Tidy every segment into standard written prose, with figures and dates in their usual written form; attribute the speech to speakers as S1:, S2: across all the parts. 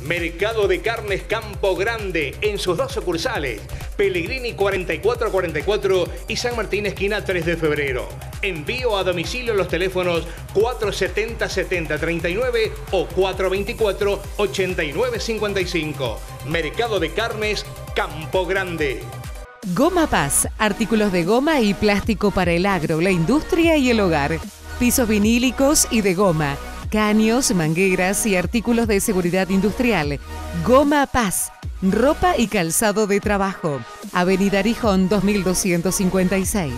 S1: Mercado de Carnes Campo Grande en sus dos sucursales, Pellegrini 4444 y San Martín esquina 3 de febrero. Envío a domicilio los teléfonos 470-7039 o 424-8955. Mercado de Carnes Campo Grande.
S2: Goma Paz, artículos de goma y plástico para el agro, la industria y el hogar. Pisos vinílicos y de goma, caños, mangueras y artículos de seguridad industrial. Goma Paz, ropa y calzado de trabajo. Avenida Arijón 2256.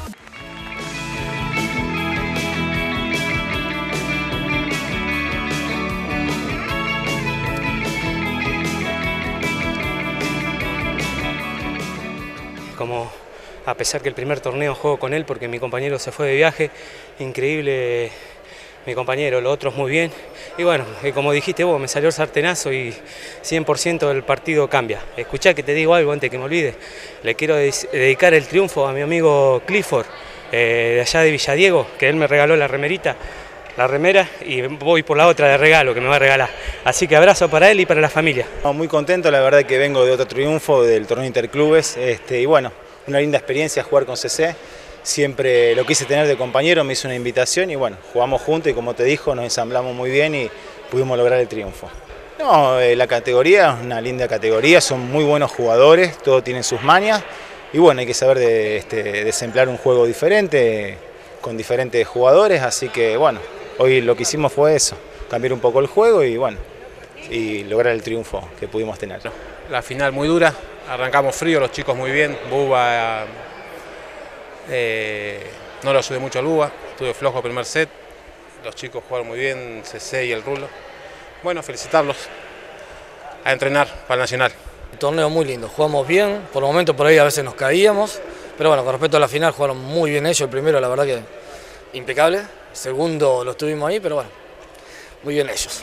S3: Como a pesar que el primer torneo juego con él porque mi compañero se fue de viaje, increíble mi compañero, los otros muy bien. Y bueno, como dijiste vos, me salió el sartenazo y 100% del partido cambia. Escuchá que te digo algo antes que me olvide. Le quiero dedicar el triunfo a mi amigo Clifford, de allá de Villadiego, que él me regaló la remera, y voy por la otra de regalo que me va a regalar. Así que abrazo para él y para la familia.
S4: Muy contento, la verdad que vengo de otro triunfo del torneo interclubes, y bueno, una linda experiencia jugar con CC. Siempre lo quise tener de compañero, me hizo una invitación y bueno, jugamos juntos y como te dijo, nos ensamblamos muy bien y pudimos lograr el triunfo. No, la categoría es una linda categoría, son muy buenos jugadores, todos tienen sus mañas y bueno, hay que saber desemplar un juego diferente, con diferentes jugadores, así que bueno, hoy lo que hicimos fue eso, cambiar un poco el juego y bueno, y lograr el triunfo que pudimos tener.
S5: La final muy dura, arrancamos frío, los chicos muy bien, Buba no lo ayudé mucho a Buba, estuve flojo el primer set, los chicos jugaron muy bien, CC y el Rulo. Bueno, felicitarlos, a entrenar para el Nacional.
S6: Un torneo muy lindo, jugamos bien, por el momento por ahí a veces nos caíamos, pero bueno, con respecto a la final jugaron muy bien ellos, el primero la verdad que impecable, el segundo lo estuvimos ahí, pero bueno, muy bien ellos.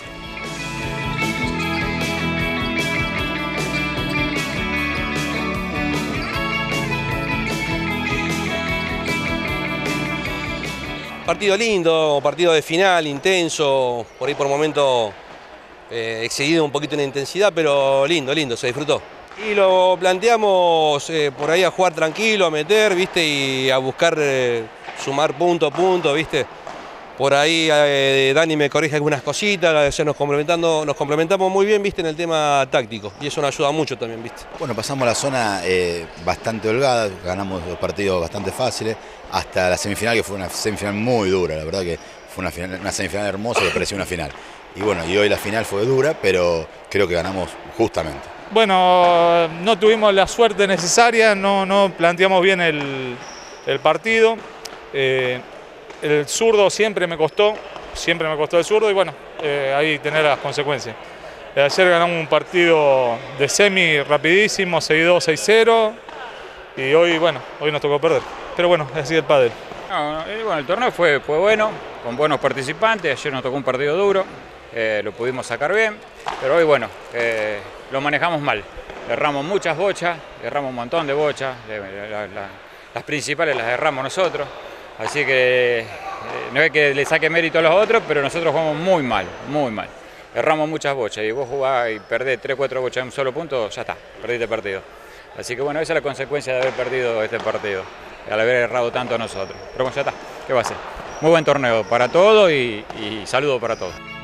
S7: Partido lindo, partido de final, intenso, por ahí por momento excedido un poquito en intensidad, pero lindo, se disfrutó. Y lo planteamos por ahí a jugar tranquilo, a meter, ¿viste? Y a buscar sumar punto a punto, ¿viste? Por ahí Dani me corrige algunas cositas, ya nos complementamos muy bien, ¿viste? En el tema táctico, y eso nos ayuda mucho también, ¿viste?
S8: Bueno, pasamos la zona bastante holgada, ganamos los partidos bastante fáciles, hasta la semifinal, que fue una semifinal muy dura, la verdad que fue una semifinal hermosa que parecía una final. Y bueno, y hoy la final fue dura, pero creo que ganamos justamente.
S9: Bueno, no tuvimos la suerte necesaria, no planteamos bien el partido. El zurdo siempre me costó el zurdo y bueno, ahí tener las consecuencias. Ayer ganamos un partido de semi rapidísimo, 6-2, 6-0 y hoy nos tocó perder. Pero bueno, así el pádel.
S10: Bueno, el torneo fue bueno, con buenos participantes, ayer nos tocó un partido duro, lo pudimos sacar bien, pero hoy bueno, lo manejamos mal. Erramos muchas bochas, erramos un montón de bochas, las principales las erramos nosotros. Así que no es que le saque mérito a los otros, pero nosotros jugamos muy mal, muy mal. Erramos muchas bochas y vos jugás y perdés 3-4 bochas en un solo punto, ya está, perdiste el partido. Así que bueno, esa es la consecuencia de haber perdido este partido, al haber errado tanto a nosotros. Pero bueno, ya está, ¿qué va a ser? Muy buen torneo para todos y saludo para todos.